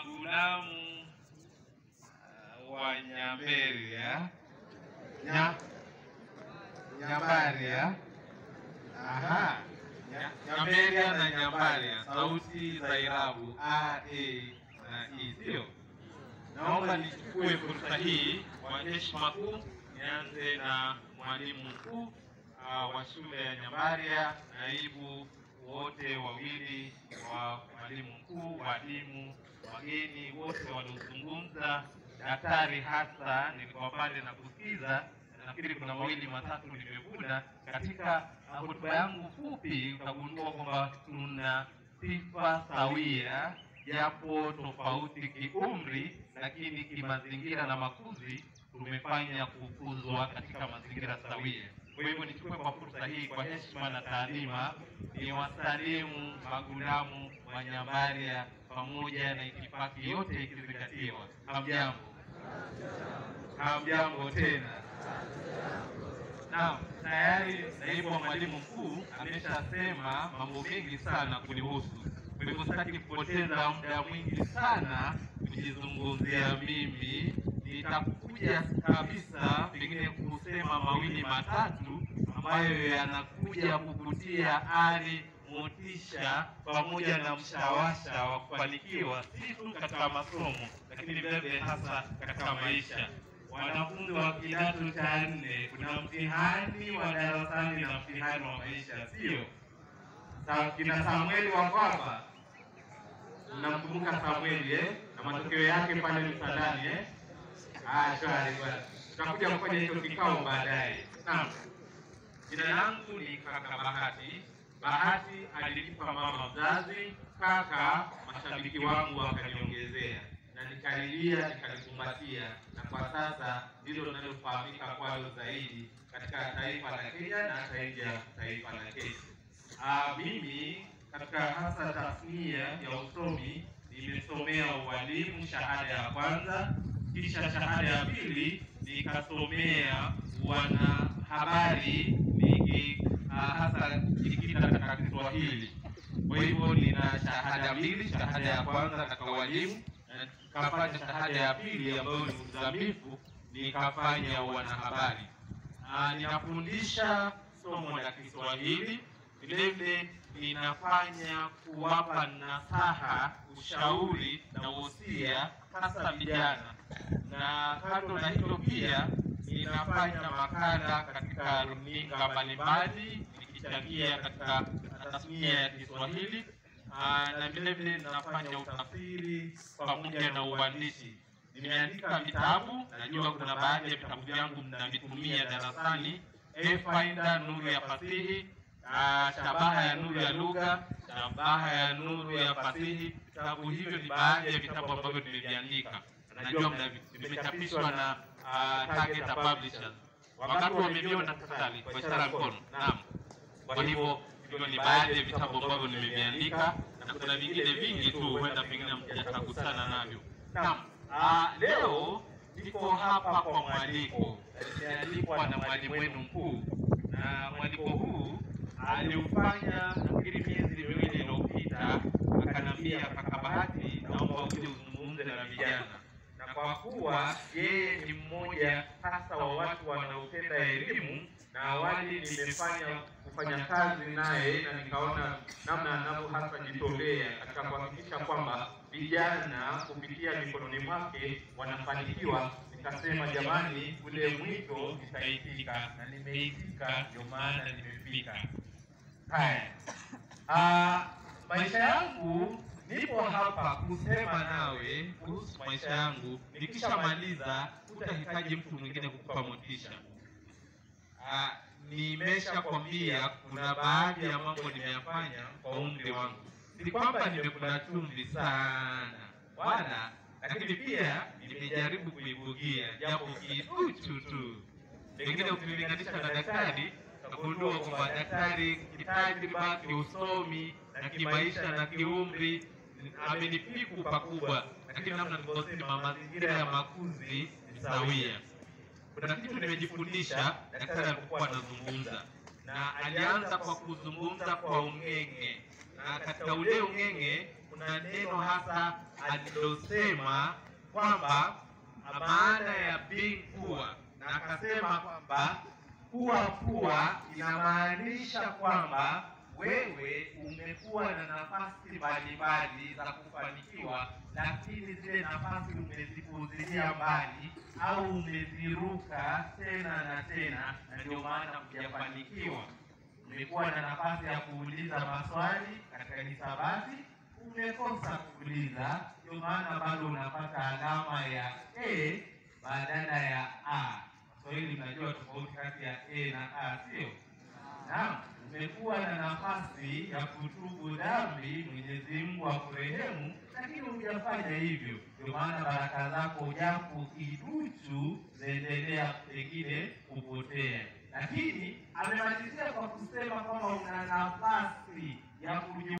magulamu wa Nyamberia Nyambaria. Aha. Nyamberia na Nyambaria, sauti za irabu A, E na I, sio? Naomba nichukue fursa hii kwa heshima kuu nianze na mwalimu mkuu wa shule ya Nyambaria, naibu wote wawili wa mwalimu mkuu, walimu, wageni wote waliozungumza, daktari hasa nilikuwa pale na kusikiza. Nafikiri kuna mawili matatu nimevuna katika hotuba yangu fupi. Utagundua kwamba tuna sifa sawia, japo tofauti kiumri, lakini kimazingira na makuzi tumefanya kukuzwa katika mazingira sawia. Kwa hivyo nichukue kwa fursa hii kwa heshima na taadhima ni wasalimu magulamu wa Nyambaria pamoja na itifaki yote ikizingatiwa. Hamjambo? Hamjambo tena. Naam, tayari naibu wa mwalimu mkuu ameshasema mambo mengi sana kunihusu. Kwa hivyo sitaki kupoteza muda mwingi sana kujizungumzia mimi. Nitakuja kabisa pengine kusema mawili matatu ambayo yanakuja kukutia ari, motisha pamoja na mshawasha wa kufanikiwa si tu katika masomo, lakini vile hasa katika maisha. Wanafunzi wa kidato cha 4 kuna mtihani wa darasani na mtihani wa maisha, sio? Kina Samueli wa hapa, mnamkumbuka Samueli na matokeo yake pale msalani shwari bwana. Tutakuja kufanya hicho kikao baadaye. Naam. Jina langu ni Kaka Bahati. Bahati alinipa mama mzazi, kaka mashabiki wangu wakaniongezea na nikaribia nikalikumbatia, na kwa sasa ndilo linalofahamika kwalo zaidi katika taifa la Kenya na hata nje ya taifa la Kenya. Mimi katika hasa tasnia ya usomi nimesomea ualimu shahada ya kwanza, kisha shahada ya pili nikasomea wanahabari hasa nikita katika Kiswahili. Kwa hivyo nina shahada mbili, shahada ya kwanza katika ualimu na nikafanya shahada ya pili ambayo ni uzamifu, nikafanya wanahabari. Ninafundisha somo la Kiswahili, vile ninafanya kuwapa nasaha, ushauri na wosia hasa vijana. Na kando na hilo pia ninafanya makala katika runinga mbalimbali nikichangia katika tasnia ya Kiswahili, na vile ninafanya utafsiri pamoja na uandishi. Nimeandika vitabu, najua kuna baadhi ya vitabu vyangu mnavitumia darasani: Finder, Nuru ya Fasihi, Shabaha ya Nuru ya Lugha, Shabaha ya Nuru ya Fasihi. Vitabu hivyo ni baadhi ya vitabu ambavyo nimeviandika. Najua vimechapishwa na Target Publishers. Wakati wameviona tafadhali kwa ishara ya mkono. Naam. Kwa hivyo hivyo ni baadhi ya vitabu ambavyo nimeviandika, na kuna vingine vingi tu huenda pengine mtakagusana navyo. Naam. Leo niko hapa kwa mwaliko. Nimealikwa na mwalimu wenu mkuu, na mwaliko huu aliufanya nafikiri miezi miwili iliyopita. Akanambia, Kaka Bahati, naomba uje uzungumze na vijana. Na kwa kuwa yeye ni mmoja hasa wa watu wanaopenda elimu, na awali kufanya kazi naye na nikaona namna anavyo hasa jitolea katika kuhakikisha kwamba vijana kupitia mikononi mwake wanafanikiwa, nikasema jamani, ule mwito nitaitika, na nimeitika, ndio maana nimefika. Haya. Maisha yangu, nipo hapa kusema nawe kuhusu maisha yangu. Nikishamaliza utahitaji mtu mwingine kukupa motisha. Nimesha kwambia kuna baadhi ya mambo nimeyafanya kwa umri wangu. Si kwamba nimekula chumvi sana wala, lakini pia nimejaribu kuibugia japo kiduchu tu. Pengine ukilinganisha na daktari utagundua kwamba daktari kitajriba, kiusomi na kimaisha na kiumri amenipiku pakubwa, lakini namna nilivyosema mazingira ya makuzi ni sawia. Kuna kitu nimejifundisha daktari alipokuwa anazungumza, na alianza kwa kuzungumza kwa ungenge, na katika ule ungenge kuna neno hasa alilosema kwamba maana ya being poor, na akasema kwamba kuwa inamaanisha kwamba wewe umekuwa na nafasi mbalimbali za kufanikiwa, lakini zile nafasi umezipuuzilia mbali au umeziruka tena na tena, na ndio maana hujafanikiwa. Umekuwa na nafasi ya kuuliza maswali katika hisabati, umekosa kuuliza, ndio maana bado unapata alama ya A badala ya A. Swahili mnajua tofauti kati ya A na A, sio? Naam, umekuwa na nafasi ya kutubu dhambi, Mwenyezi Mungu akurehemu, lakini hujafanya hivyo. Ndio maana baraka zako japo kiduchu zinaendelea pengine kupotea. Lakini amemalizia kwa kusema kwamba una nafasi ya